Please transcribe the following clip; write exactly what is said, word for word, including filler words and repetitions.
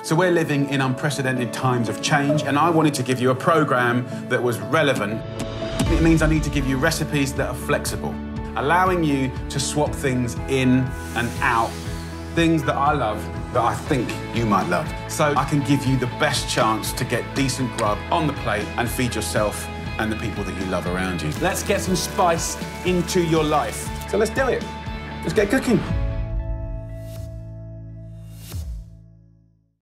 So we're living in unprecedented times of change, and I wanted to give you a program that was relevant. It means I need to give you recipes that are flexible, allowing you to swap things in and out, things that I love that I think you might love. So I can give you the best chance to get decent grub on the plate and feed yourself and the people that you love around you. Let's get some spice into your life. So let's do it. Let's get cooking.